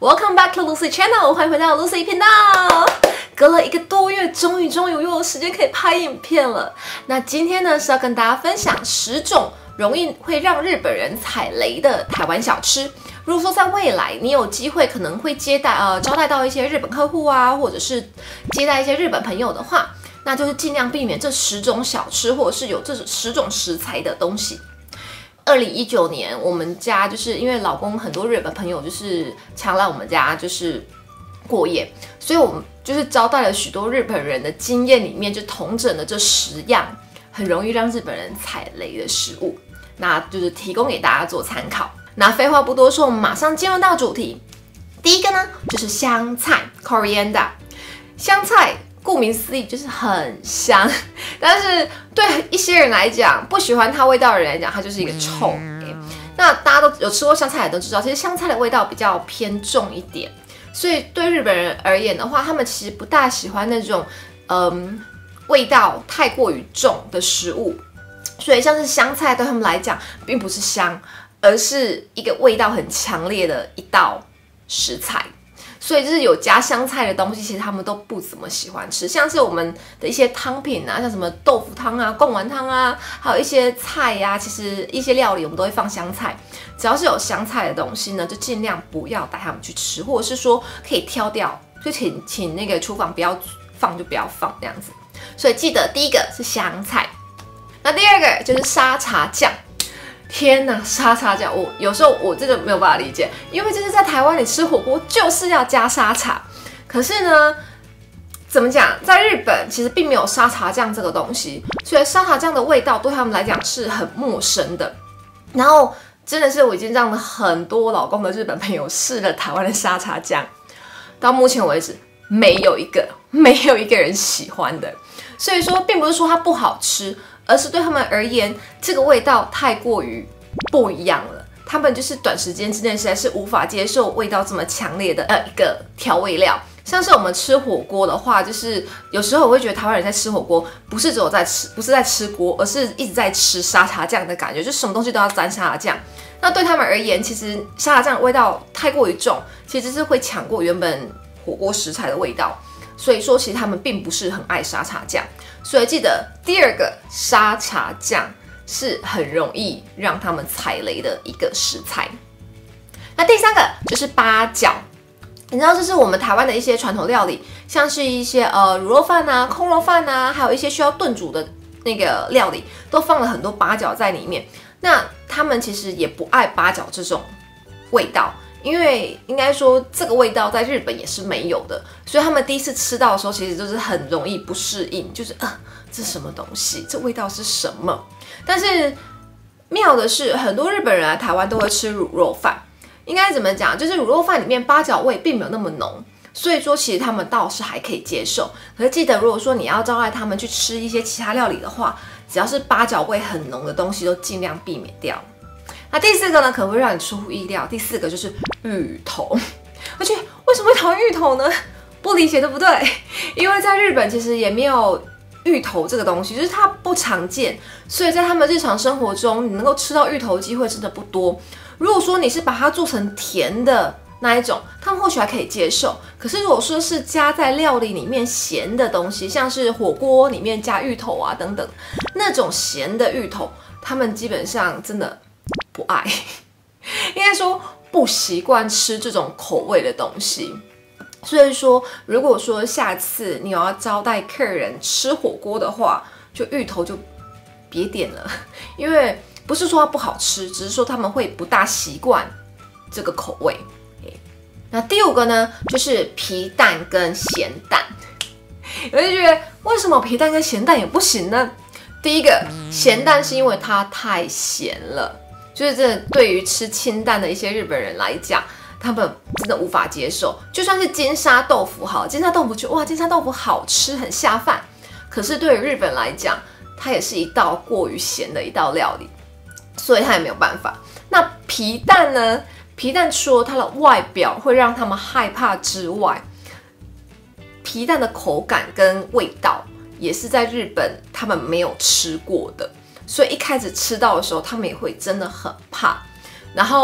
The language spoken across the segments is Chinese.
Welcome back to Lucy Channel， 欢迎回到 Lucy 频道。隔了1个多月，终于我又有时间可以拍影片了。那今天呢是要跟大家分享10种容易会让日本人踩雷的台湾小吃。如果说在未来你有机会可能会招待到一些日本客户啊，或者是接待一些日本朋友的话，那就是尽量避免这10种小吃，或者是有这10种食材的东西。2019年，我们家就是因为老公很多日本朋友就是常来我们家就是过夜，所以我们就是招待了许多日本人的经验里面，就统整了这10样很容易让日本人踩雷的食物，那就是提供给大家做参考。那废话不多说，我们马上进入到主题。第一个呢，就是香菜 （coriander）。香菜顾名思义就是很香，但是对一些人来讲，不喜欢它味道的人来讲，它就是一个臭。那大家都有吃过香菜的都知道，其实香菜的味道比较偏重一点，所以对日本人而言的话，他们其实不大喜欢那种味道太过于重的食物。所以像是香菜对他们来讲，并不是香，而是一个味道很强烈的一道食材。所以就是有加香菜的东西，其实他们都不怎么喜欢吃。像是我们的一些汤品啊，像什么豆腐汤啊、贡丸汤啊，还有一些菜啊，其实一些料理我们都会放香菜。只要是有香菜的东西呢，就尽量不要带他们去吃，或者是说可以挑掉，就请那个厨房不要放就不要放这样子。所以记得第一个是香菜，那第二个就是沙茶酱。天哪，沙茶酱，有时候我真的没有办法理解，因为就是在台湾你吃火锅就是要加沙茶，可是呢，怎么讲，在日本其实并没有沙茶酱这个东西，所以沙茶酱的味道对他们来讲是很陌生的。然后真的是我已经让了很多老公的日本朋友试了台湾的沙茶酱，到目前为止没有一个人喜欢的，所以说并不是说它不好吃，而是对他们而言，这个味道太过于不一样了。他们就是短时间之内实在是无法接受味道这么强烈的一个调味料。像是我们吃火锅的话，就是有时候我会觉得台湾人在吃火锅，不是在吃锅，而是一直在吃沙茶酱的感觉，就什么东西都要沾沙茶酱。那对他们而言，其实沙茶酱的味道太过于重，其实是会抢过原本火锅食材的味道。所以说，其实他们并不是很爱沙茶酱。所以记得第二个沙茶酱是很容易让他们踩雷的一个食材。那第三个就是八角，你知道这是我们台湾的一些传统料理，像是一些卤肉饭啊、空肉饭啊，还有一些需要炖煮的那个料理，都放了很多八角在里面。那他们其实也不爱八角这种味道。因为应该说这个味道在日本也是没有的，所以他们第一次吃到的时候，其实就是很容易不适应，就是这什么东西？这味道是什么？但是妙的是，很多日本人来台湾都会吃卤肉饭，应该怎么讲？就是卤肉饭里面八角味并没有那么浓，所以说其实他们倒是还可以接受。可是记得，如果说你要招待他们去吃一些其他料理的话，只要是八角味很浓的东西，都尽量避免掉。那第四个呢，可能会让你出乎意料。第四个就是芋头，而且为什么会讨厌芋头呢？不理解，对不对？因为在日本其实也没有芋头这个东西，就是它不常见，所以在他们日常生活中，你能够吃到芋头的机会真的不多。如果说你是把它做成甜的那一种，他们或许还可以接受。可是如果说是加在料理里面咸的东西，像是火锅里面加芋头啊等等，那种咸的芋头，他们基本上真的不爱，应该说不习惯吃这种口味的东西。所以说，如果说下次你要招待客人吃火锅的话，就芋头就别点了，因为不是说它不好吃，只是说他们会不大习惯这个口味。那第5个呢，就是皮蛋跟咸蛋。我就觉得为什么皮蛋跟咸蛋也不行呢？第一个，咸蛋是因为它太咸了，就是真的对于吃清淡的一些日本人来讲，他们真的无法接受。就算是金沙豆腐好，金沙豆腐觉得哇，金沙豆腐好吃，很下饭。可是对于日本来讲，它也是一道过于咸的一道料理，所以它也没有办法。那皮蛋呢？皮蛋除了它的外表会让他们害怕之外，皮蛋的口感跟味道也是在日本他们没有吃过的，所以一开始吃到的时候，他们也会真的很怕。然后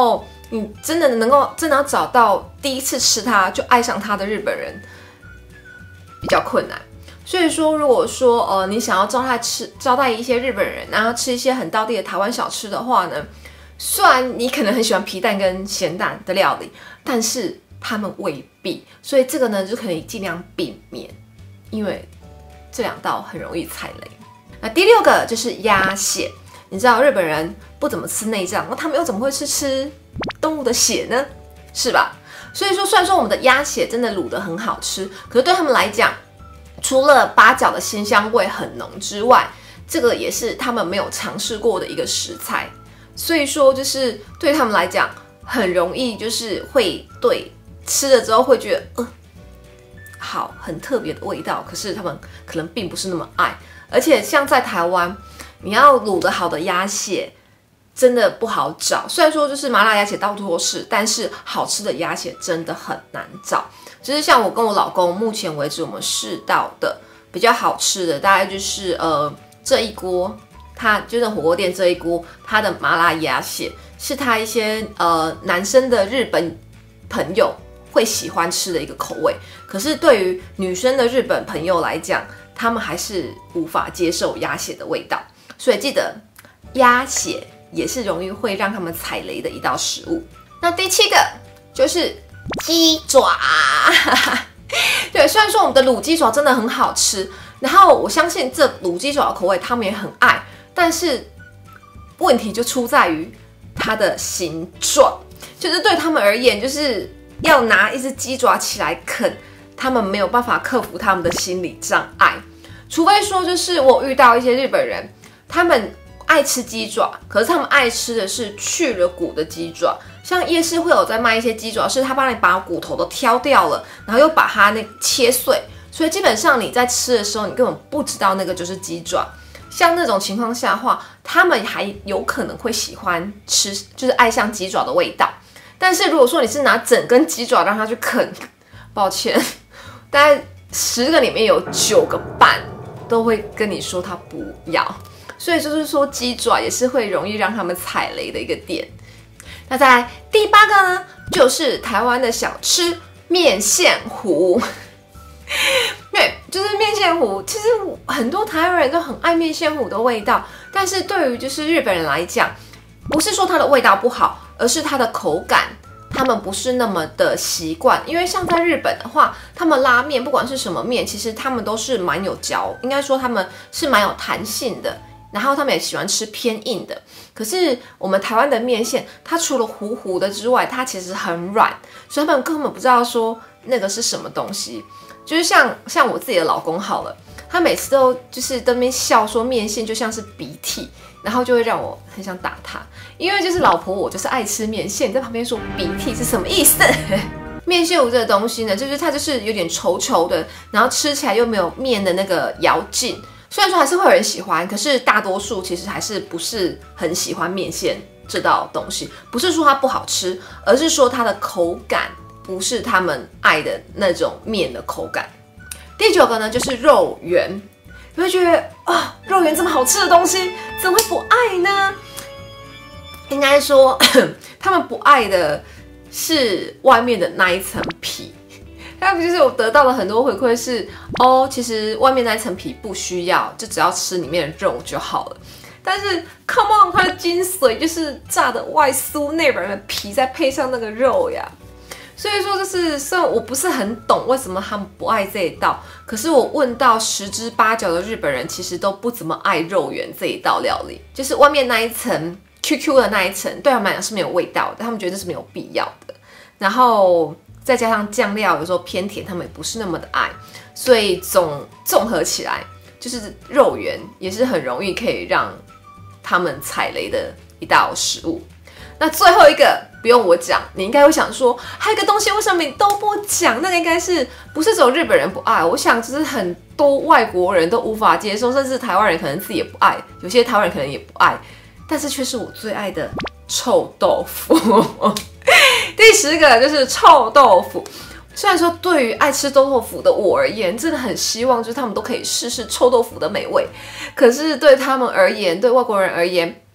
你真的要找到第一次吃它就爱上它的日本人比较困难。所以说，如果说你想要招待一些日本人，然后吃一些很道地的台湾小吃的话呢，虽然你可能很喜欢皮蛋跟咸蛋的料理，但是他们未必。所以这个呢，就可以尽量避免，因为这2道很容易踩雷。那第6个就是鸭血。你知道日本人不怎么吃内脏，那他们又怎么会吃动物的血呢？是吧？所以说，虽然说我们的鸭血真的卤得很好吃，可是对他们来讲，除了八角的鲜香味很浓之外，这个也是他们没有尝试过的一个食材。所以说，就是对他们来讲，很容易就是会对吃了之后会觉得，好，很特别的味道，可是他们可能并不是那么爱。而且像在台湾，你要卤得好的鸭血真的不好找。虽然说就是麻辣鸭血到处都是，但是好吃的鸭血真的很难找。就是像我跟我老公目前为止我们试到的比较好吃的，大概就是这一锅，它就是火锅店这一锅，它的麻辣鸭血是他一些男生的日本朋友会喜欢吃的一个口味。可是对于女生的日本朋友来讲，他们还是无法接受鸭血的味道。所以记得鸭血也是容易会让他们踩雷的一道食物。那第7个就是鸡爪。对，虽然说我们的卤鸡爪真的很好吃，然后我相信这卤鸡爪的口味他们也很爱，但是问题就出在于它的形状，就是对他们而言，就是要拿一只鸡爪起来啃，他们没有办法克服他们的心理障碍。除非说就是我遇到一些日本人，他们爱吃鸡爪，可是他们爱吃的是去了骨的鸡爪。像夜市会有在卖一些鸡爪，是他帮你把骨头都挑掉了，然后又把它切碎，所以基本上你在吃的时候，你根本不知道那个就是鸡爪。像那种情况下的话，他们还有可能会喜欢吃，就是爱上鸡爪的味道。但是如果说你是拿整根鸡爪让他去啃，抱歉，大概10个里面有9个半都会跟你说他不要。所以就是说鸡爪也是会容易让他们踩雷的一个点。那再来第8个呢，就是台湾的小吃面线糊。对，就是面线糊，其实很多台湾人都很爱面线糊的味道，但是对于就是日本人来讲，不是说它的味道不好，而是它的口感他们不是那么的习惯。因为像在日本的话，他们拉面不管是什么面，其实他们都是蛮有嚼，应该说他们是蛮有弹性的，然后他们也喜欢吃偏硬的。可是我们台湾的面线，它除了糊糊的之外，它其实很软，所以他们根本不知道说那个是什么东西。就是像我自己的老公好了，他每次都就是在那边笑说面线就像是鼻涕，然后就会让我很想打他。因为就是老婆我就是爱吃面线，你在旁边说鼻涕是什么意思？面线糊这个东西呢，就是它就是有点稠稠的，然后吃起来又没有面的那个咬劲。虽然说还是会有人喜欢，可是大多数其实还是不是很喜欢面线这道东西。不是说它不好吃，而是说它的口感不是他们爱的那种面的口感。第9个呢，就是肉圆。你会觉得肉圆这么好吃的东西，怎么会不爱呢？应该说他们不爱的是外面的那一层皮。他们就是我得到了很多回馈是其实外面那一层皮不需要，就只要吃里面的肉就好了。但是 come on， 它的精髓就是炸的外酥内软的皮，再配上那个肉呀。所以说就是虽然我不是很懂为什么他们不爱这一道，可是我问到10之8九的日本人其实都不怎么爱肉圆这一道料理，就是外面那一层 QQ 的那一层对他们来讲是没有味道的，他们觉得这是没有必要的。然后再加上酱料有时候偏甜，他们也不是那么的爱，所以综合起来，就是肉圆也是很容易可以让他们踩雷的一道食物。那最后一个不用我讲，你应该会想说，还有一个东西为什么你都不讲？那个应该是不是只有日本人不爱？我想就是很多外国人都无法接受，甚至台湾人可能自己也不爱，有些台湾人可能也不爱，但是却是我最爱的臭豆腐。第10个就是臭豆腐。虽然说对于爱吃臭豆腐的我而言，真的很希望就是他们都可以试试臭豆腐的美味，可是对他们而言，对外国人而言，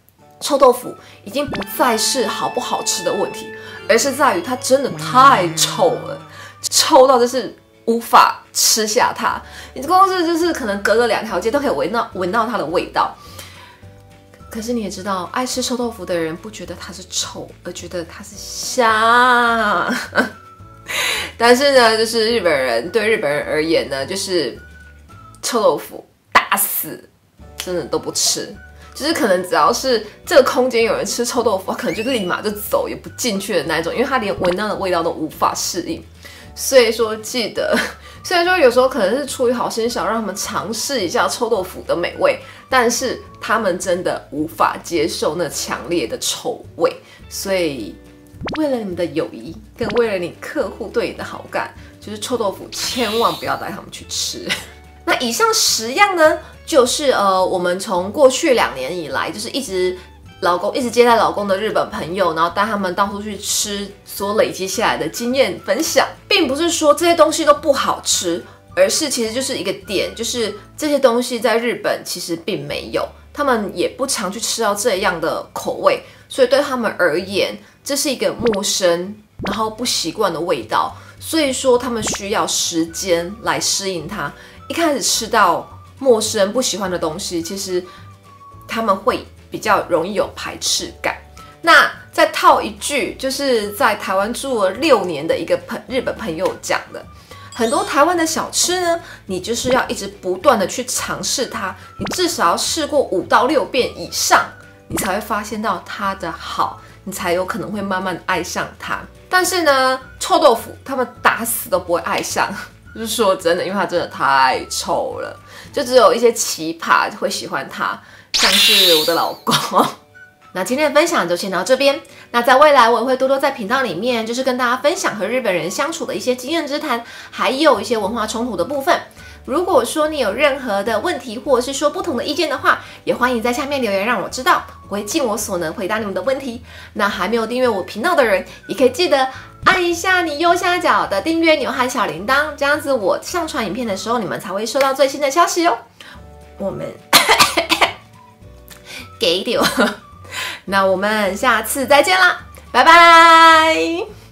臭豆腐已经不再是好不好吃的问题，而是在于它真的太臭了，臭到就是无法吃下它。你光是就是可能隔个2条街都可以闻到它的味道。可是你也知道，爱吃臭豆腐的人不觉得它是臭，而觉得它是香。但是呢，就是对日本人而言呢，就是臭豆腐打死真的都不吃。就是可能只要是这个空间有人吃臭豆腐，他可能就立马就走，也不进去的那一种，因为他连闻到的味道都无法适应。所以说记得，虽然说有时候可能是出于好心想让他们尝试一下臭豆腐的美味，但是他们真的无法接受那强烈的臭味。所以为了你们的友谊，跟为了你客户对你的好感，就是臭豆腐千万不要带他们去吃。那以上10样呢，就是我们从过去2年以来，就是一直接待老公的日本朋友，然后带他们到处去吃所累积下来的经验分享，并不是说这些东西都不好吃，而是其实就是一个点，就是这些东西在日本其实并没有，他们也不常去吃到这样的口味，所以对他们而言，这是一个陌生然后不习惯的味道，所以说他们需要时间来适应它。一开始吃到陌生不喜欢的东西，其实他们会比较容易有排斥感。那再套一句，就是在台湾住了6年的一个日本朋友讲的，很多台湾的小吃呢，你就是要一直不断的去尝试它，你至少要试过5到6遍以上，你才会发现到它的好，你才有可能会慢慢爱上它。但是呢，臭豆腐他们打死都不会爱上。就是说真的，因为它真的太臭了，就只有一些奇葩会喜欢它，像是我的老公。那今天的分享就先到这边。那在未来我也会多多在频道里面，就是跟大家分享和日本人相处的一些经验之谈，还有一些文化冲突的部分。如果说你有任何的问题，或者是说不同的意见的话，也欢迎在下面留言让我知道，我会尽我所能回答你们的问题。那还没有订阅我频道的人，也可以记得按一下你右下角的订阅钮和小铃铛，这样子我上传影片的时候，你们才会收到最新的消息哦。我们给丢，那我们下次再见啦，拜拜。